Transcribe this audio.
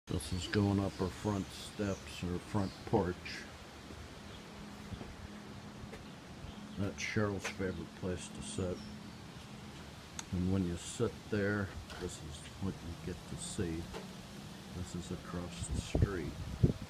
This is going up our front steps or front porch. That's Cheryl's favorite place to sit. And when you sit there, this is what you get to see. This is across the street.